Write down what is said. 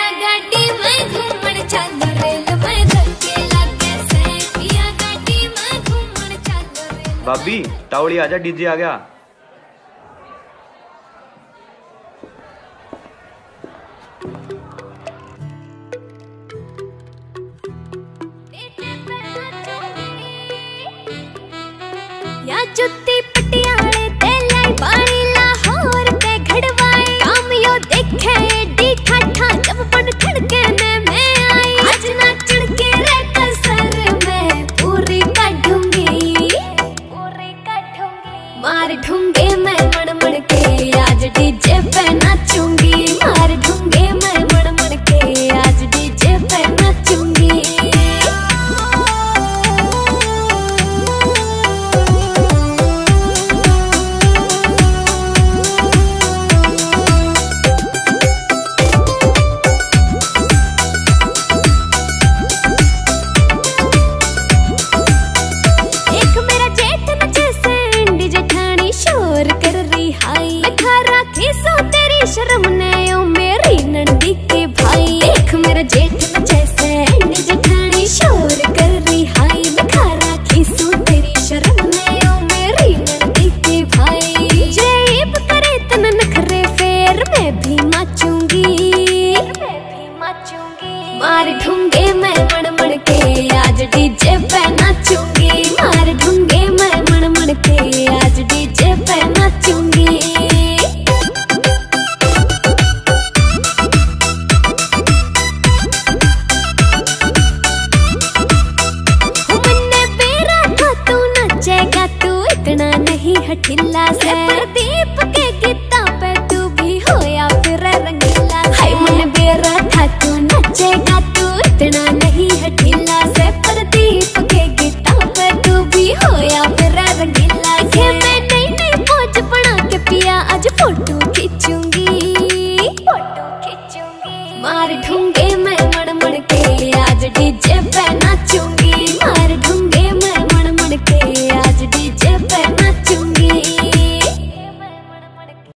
गाड़ी में घूमन चल रेल में धक्के लागे से पिया गाड़ी में घूमन चल रेल। भाभी टावड़ी आजा, डीजे आ गया। या जुत्ती पटियाले ते लाई बाणी लाहौर ते घड़वाए काम यो देखे डी ठाठा जब बन खड़के ने मैं आई आज ना चढ़के रे कसर में पूरी काटूंगी मार ढूंगे मैं मण मण के आज डीजे पे नाचूंगी मार ढूंगे मैं मण मण के आज डीजे पे नाचूंगी। शर्म ने ओ मेरी नंदी के भाई देख मेरा जेठ न जैसे जेठानी शोर कर रही हाय दिखा राखी सू तेरी शर्म ने ओ मेरी नंदी के भाई जेब करे तन नखरे फेर मैं भी नाचूंगी मार ढूंगे मैं मण मण के आज डीजे पे नाचूंगी मार ढूंगे मैं मण मण के आज डीजे पे नाचूंगी। हठिल्ला से